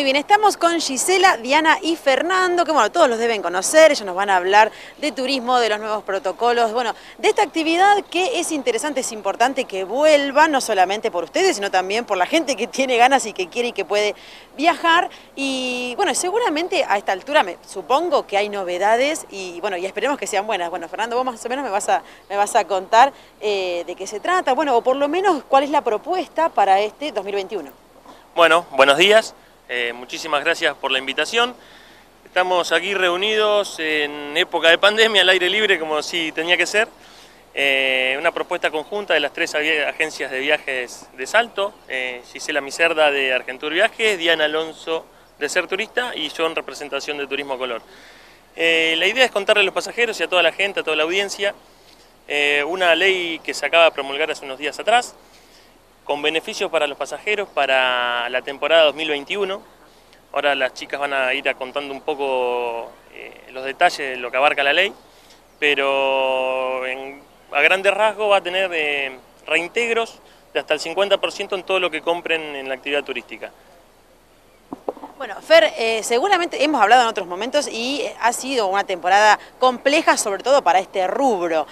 Muy bien, estamos con Gisela, Diana y Fernando, que bueno, todos los deben conocer, ellos nos van a hablar de turismo, de los nuevos protocolos, bueno, de esta actividad que es interesante, es importante que vuelva, no solamente por ustedes, sino también por la gente que tiene ganas y que quiere y que puede viajar. Y bueno, seguramente a esta altura supongo que hay novedades y bueno, y esperemos que sean buenas. Bueno, Fernando, vos más o menos me vas a contar de qué se trata, bueno, o por lo menos cuál es la propuesta para este 2021. Bueno, buenos días. Muchísimas gracias por la invitación. Estamos aquí reunidos en época de pandemia, al aire libre, como así tenía que ser. Una propuesta conjunta de las tres agencias de viajes de Salto, Gisela Micerda de Argentur Viajes, Diana Alonso de Ser Turista y yo en representación de Turismo Color. La idea es contarle a los pasajeros y a toda la gente, a toda la audiencia, una ley que se acaba de promulgar hace unos días atrás, con beneficios para los pasajeros para la temporada 2021. Ahora las chicas van a ir contando un poco los detalles de lo que abarca la ley, pero a grandes rasgos va a tener reintegros de hasta el 50% en todo lo que compren en la actividad turística. Bueno, Fer, seguramente hemos hablado en otros momentos y ha sido una temporada compleja, sobre todo para este rubro.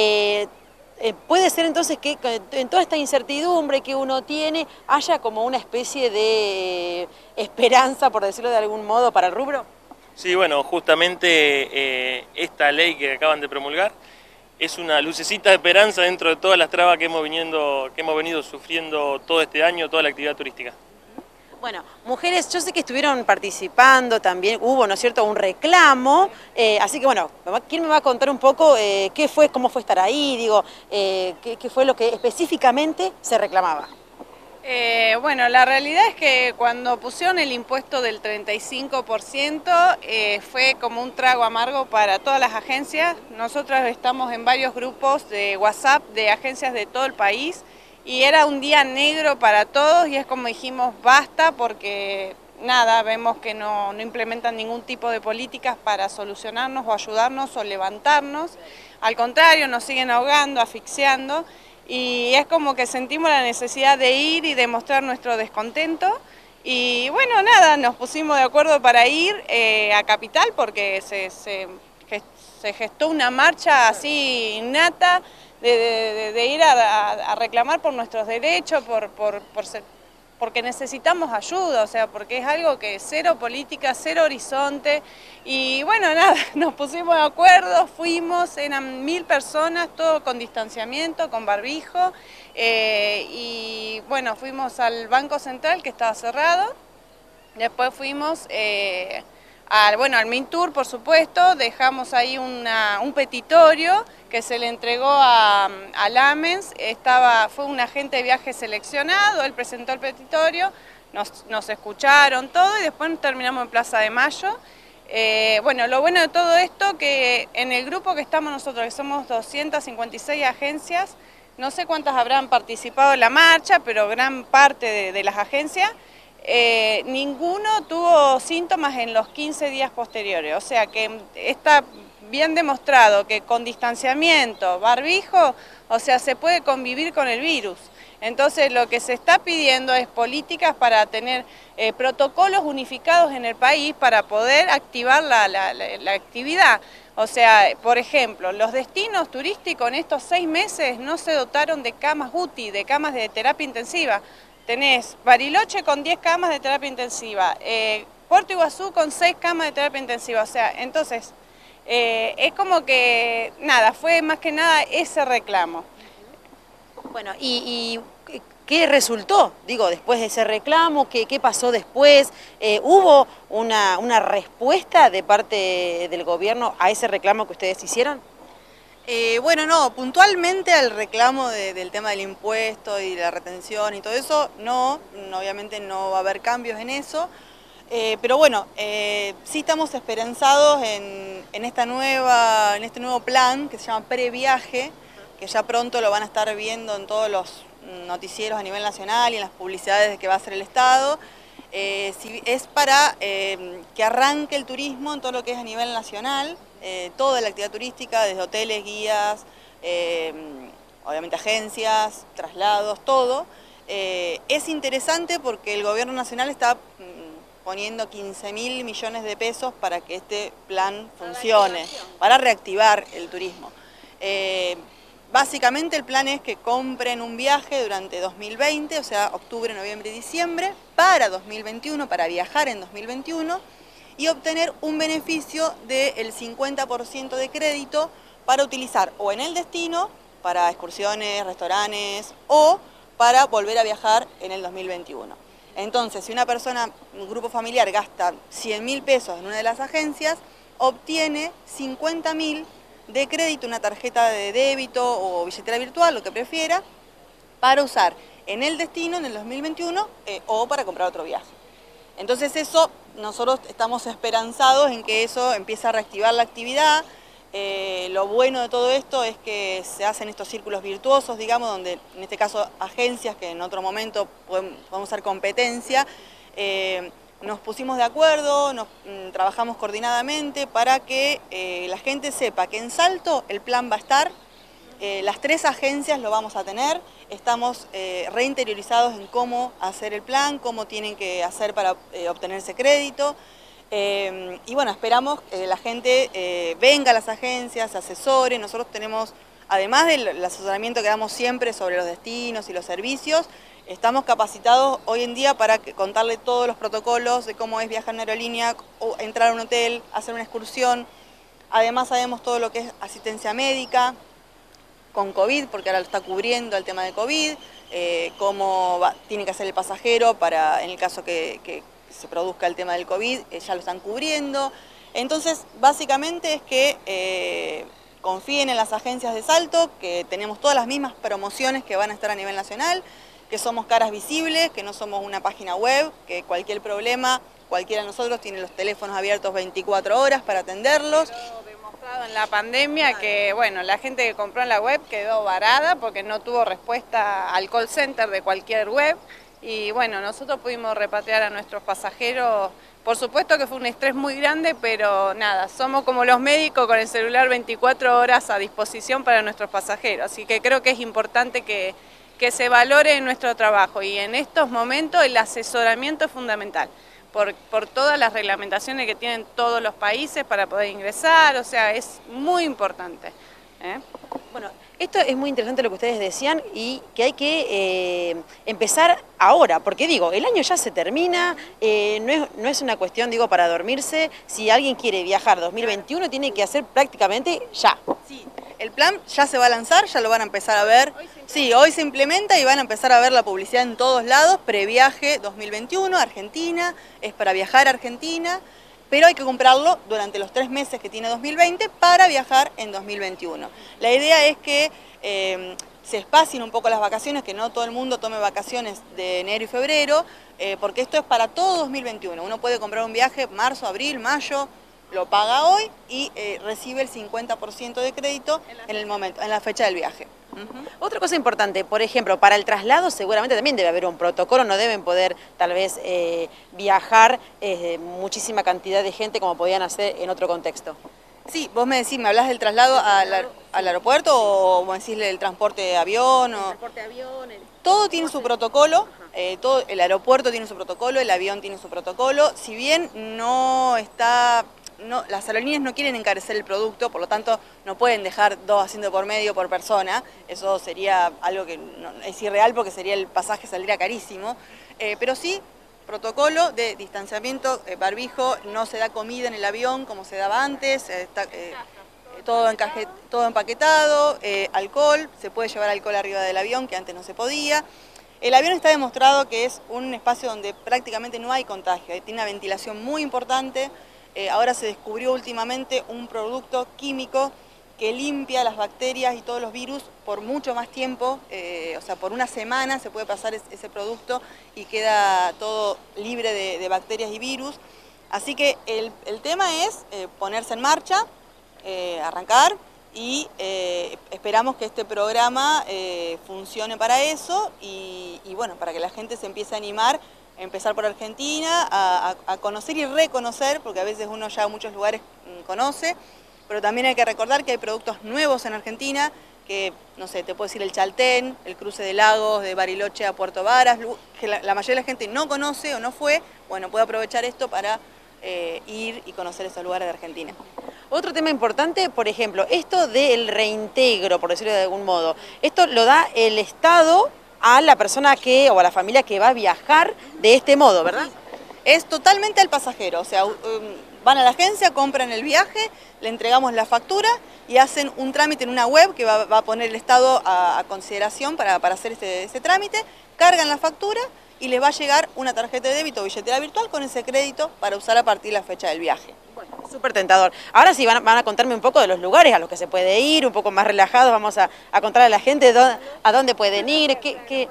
Puede ser entonces que en toda esta incertidumbre que uno tiene haya como una especie de esperanza, por decirlo de algún modo, para el rubro. Sí, bueno, justamente esta ley que acaban de promulgar es una lucecita de esperanza dentro de todas las trabas que hemos venido sufriendo todo este año, toda la actividad turística. Bueno, mujeres, yo sé que estuvieron participando también, hubo, ¿no es cierto?, un reclamo, así que bueno, ¿quién me va a contar un poco qué fue, cómo fue estar ahí, digo, qué fue lo que específicamente se reclamaba? Bueno, la realidad es que cuando pusieron el impuesto del 35%, fue como un trago amargo para todas las agencias. Nosotros estamos en varios grupos de WhatsApp de agencias de todo el país, y era un día negro para todos y es como dijimos, basta, porque nada, vemos que no implementan ningún tipo de políticas para solucionarnos o ayudarnos o levantarnos. Al contrario, nos siguen ahogando, asfixiando, y es como que sentimos la necesidad de ir y demostrar nuestro descontento. Y bueno, nada, nos pusimos de acuerdo para ir a Capital porque se gestó una marcha así innata, de ir a reclamar por nuestros derechos, porque necesitamos ayuda, o sea, porque es algo que cero política, cero horizonte. Y bueno, nada, nos pusimos de acuerdo, fuimos, eran 1000 personas, todo con distanciamiento, con barbijo, y bueno, fuimos al Banco Central que estaba cerrado, después fuimos al Mintur, por supuesto, dejamos ahí un petitorio que se le entregó a Lamens, fue un agente de viaje seleccionado, él presentó el petitorio, nos escucharon todo y después terminamos en Plaza de Mayo. Bueno, lo bueno de todo esto que en el grupo que estamos nosotros, que somos 256 agencias, no sé cuántas habrán participado en la marcha, pero gran parte de las agencias, ninguno tuvo síntomas en los 15 días posteriores, o sea que está bien demostrado que con distanciamiento, barbijo, o sea, se puede convivir con el virus. Entonces lo que se está pidiendo es políticas para tener protocolos unificados en el país para poder activar la actividad. O sea, por ejemplo, los destinos turísticos en estos 6 meses no se dotaron de camas UTI, de camas de terapia intensiva. Tenés Bariloche con 10 camas de terapia intensiva, Puerto Iguazú con 6 camas de terapia intensiva, o sea, entonces es como que nada, fue más que nada ese reclamo. Bueno, ¿y qué resultó? Digo, después de ese reclamo, ¿qué pasó después? ¿Hubo una respuesta de parte del gobierno a ese reclamo que ustedes hicieron? Bueno, no, puntualmente al reclamo del tema del impuesto y la retención y todo eso, no, obviamente no va a haber cambios en eso, pero bueno, sí estamos esperanzados en este nuevo plan que se llama Previaje, que ya pronto lo van a estar viendo en todos los noticieros a nivel nacional y en las publicidades de que va a hacer el Estado. Es para que arranque el turismo en todo lo que es a nivel nacional, toda la actividad turística, desde hoteles, guías, obviamente agencias, traslados, todo. Es interesante porque el gobierno nacional está poniendo 15.000 millones de pesos para que este plan funcione, para reactivar el turismo. Básicamente el plan es que compren un viaje durante 2020, o sea, octubre, noviembre y diciembre, para 2021, para viajar en 2021 y obtener un beneficio del 50% de crédito para utilizar o en el destino, para excursiones, restaurantes o para volver a viajar en el 2021. Entonces, si una persona, un grupo familiar, gasta 100.000 pesos en una de las agencias, obtiene 50.000 de crédito, una tarjeta de débito o billetera virtual, lo que prefiera, para usar en el destino en el 2021 o para comprar otro viaje. Entonces eso, nosotros estamos esperanzados en que eso empiece a reactivar la actividad. Lo bueno de todo esto es que se hacen estos círculos virtuosos, digamos, donde en este caso agencias que en otro momento podemos hacer competencia, nos pusimos de acuerdo, trabajamos coordinadamente para que la gente sepa que en Salto el plan va a estar, las 3 agencias lo vamos a tener, estamos reinteriorizados en cómo hacer el plan, cómo tienen que hacer para obtener ese crédito. Y bueno, esperamos que la gente venga a las agencias, se asesore. Nosotros tenemos, además del asesoramiento que damos siempre sobre los destinos y los servicios, estamos capacitados hoy en día para contarle todos los protocolos de cómo es viajar en aerolínea, o entrar a un hotel, hacer una excursión. Además sabemos todo lo que es asistencia médica con COVID, porque ahora lo está cubriendo el tema de COVID, cómo tiene que hacer el pasajero para, en el caso que se produzca el tema del COVID, ya lo están cubriendo. Entonces, básicamente es que confíen en las agencias de Salto, que tenemos todas las mismas promociones que van a estar a nivel nacional, que somos caras visibles, que no somos una página web, que cualquier problema, cualquiera de nosotros tiene los teléfonos abiertos 24 horas para atenderlos. Quedó demostrado en la pandemia que, bueno, la gente que compró en la web quedó varada porque no tuvo respuesta al call center de cualquier web. Y bueno, nosotros pudimos repatriar a nuestros pasajeros. Por supuesto que fue un estrés muy grande, pero nada, somos como los médicos con el celular 24 horas a disposición para nuestros pasajeros. Así que creo que es importante que se valore nuestro trabajo y en estos momentos el asesoramiento es fundamental. Por todas las reglamentaciones que tienen todos los países para poder ingresar, o sea, es muy importante. Bueno, esto es muy interesante lo que ustedes decían y que hay que empezar ahora, porque digo, el año ya se termina, no es una cuestión, digo, para dormirse. Si alguien quiere viajar 2021 tiene que hacer prácticamente ya. Sí, el plan ya se va a lanzar, ya lo van a empezar a ver. Sí, hoy se implementa y van a empezar a ver la publicidad en todos lados, previaje 2021, Argentina, es para viajar a Argentina. Pero hay que comprarlo durante los 3 meses que tiene 2020 para viajar en 2021. La idea es que se espacien un poco las vacaciones, que no todo el mundo tome vacaciones de enero y febrero, porque esto es para todo 2021. Uno puede comprar un viaje marzo, abril, mayo, lo paga hoy y recibe el 50% de crédito en la fecha del viaje. Otra cosa importante, por ejemplo, para el traslado seguramente también debe haber un protocolo, no deben poder tal vez viajar muchísima cantidad de gente como podían hacer en otro contexto. Sí, vos me decís, ¿me hablas del traslado al aeropuerto o me decís del transporte de avión? El transporte de avión. Todo tiene su protocolo, todo, el aeropuerto tiene su protocolo, el avión tiene su protocolo, si bien las aerolíneas no quieren encarecer el producto, por lo tanto no pueden dejar 2 asientos por medio por persona, eso sería algo que es irreal porque sería el pasaje saldría carísimo, pero sí protocolo de distanciamiento, barbijo, no se da comida en el avión como se daba antes, todo empaquetado, alcohol, se puede llevar alcohol arriba del avión que antes no se podía. El avión está demostrado que es un espacio donde prácticamente no hay contagio, tiene una ventilación muy importante. Ahora se descubrió últimamente un producto químico que limpia las bacterias y todos los virus por mucho más tiempo, o sea, por una semana se puede pasar ese producto y queda todo libre de bacterias y virus. Así que el tema es ponerse en marcha, arrancar y esperamos que este programa funcione para eso y bueno, para que la gente se empiece a animar. Empezar por Argentina, a conocer y reconocer, porque a veces uno ya en muchos lugares conoce, pero también hay que recordar que hay productos nuevos en Argentina que, no sé, te puedo decir el Chaltén, el cruce de Lagos, de Bariloche a Puerto Varas, que la mayoría de la gente no conoce o no fue, bueno, puede aprovechar esto para ir y conocer esos lugares de Argentina. Otro tema importante, por ejemplo, esto del reintegro, por decirlo de algún modo, esto lo da el Estado a la persona que, o a la familia que va a viajar de este modo, ¿verdad? Es totalmente al pasajero, o sea, van a la agencia, compran el viaje, le entregamos la factura y hacen un trámite en una web que va a poner el Estado a consideración para hacer ese trámite, cargan la factura y les va a llegar una tarjeta de débito o billetera virtual con ese crédito para usar a partir de la fecha del viaje. Bueno, súper tentador. Ahora sí van a contarme un poco de los lugares a los que se puede ir, un poco más relajados, vamos a contar a la gente a dónde pueden ir, qué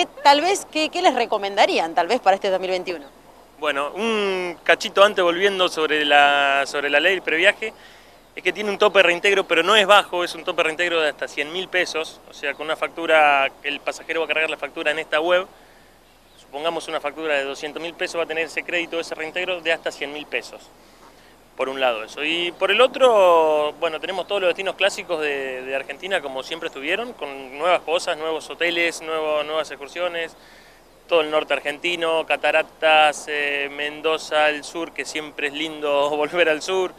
les recomendarían tal vez para este 2021. Bueno, un cachito antes volviendo sobre la ley del previaje, es que tiene un tope de reintegro, pero no es bajo, es un tope de reintegro de hasta 100.000 pesos, o sea, con una factura, el pasajero va a cargar la factura en esta web, supongamos una factura de 200.000 pesos, va a tener ese crédito, ese reintegro de hasta 100.000 pesos, por un lado eso. Y por el otro, bueno, tenemos todos los destinos clásicos de Argentina como siempre estuvieron, con nuevas cosas, nuevos hoteles, nuevas excursiones, todo el norte argentino, cataratas, Mendoza, el sur, que siempre es lindo volver al sur.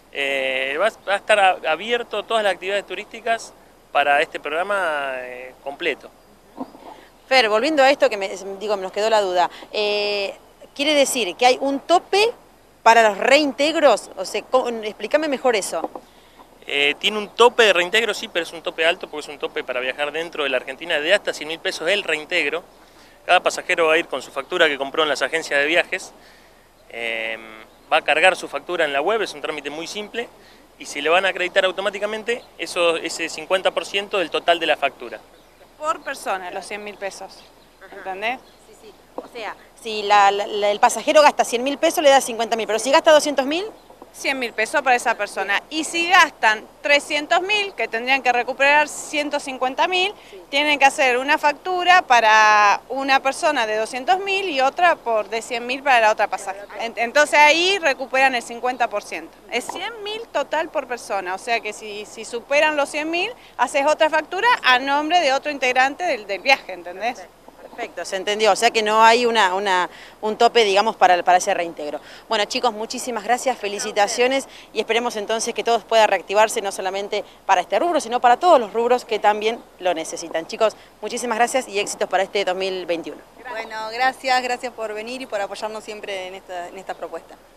Va a estar abierto todas las actividades turísticas para este programa completo. Fer, volviendo a esto que nos quedó la duda, ¿quiere decir que hay un tope para los reintegros? O sea, explícame mejor eso. Tiene un tope de reintegro, sí, pero es un tope alto porque es un tope para viajar dentro de la Argentina de hasta 100.000 pesos el reintegro. Cada pasajero va a ir con su factura que compró en las agencias de viajes, va a cargar su factura en la web, es un trámite muy simple, y se le van a acreditar automáticamente ese 50% del total de la factura. Por persona, los 100.000 pesos, ¿entendés? Sí, sí. O sea, si el pasajero gasta 100.000 pesos, le da 50.000, pero si gasta 200.000... 100.000 pesos para esa persona. Y si gastan 300.000, que tendrían que recuperar 150.000, tienen que hacer una factura para una persona de 200.000 y otra de 100.000 para la otra pasajera. Entonces ahí recuperan el 50%. Es 100.000 total por persona, o sea que si superan los 100.000, haces otra factura a nombre de otro integrante del viaje, ¿entendés? Perfecto, se entendió, o sea que no hay un tope, digamos, para ese reintegro. Bueno, chicos, muchísimas gracias, felicitaciones y esperemos entonces que todo pueda reactivarse, no solamente para este rubro, sino para todos los rubros que también lo necesitan. Chicos, muchísimas gracias y éxitos para este 2021. Bueno, gracias por venir y por apoyarnos siempre en esta propuesta.